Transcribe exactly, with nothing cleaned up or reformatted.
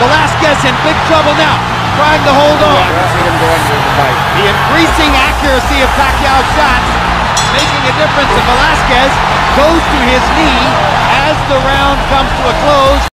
Velasquez in big trouble now, trying to hold on. The increasing accuracy of Pacquiao's shots making a difference, and Velasquez goes to his knee as the round comes to a close.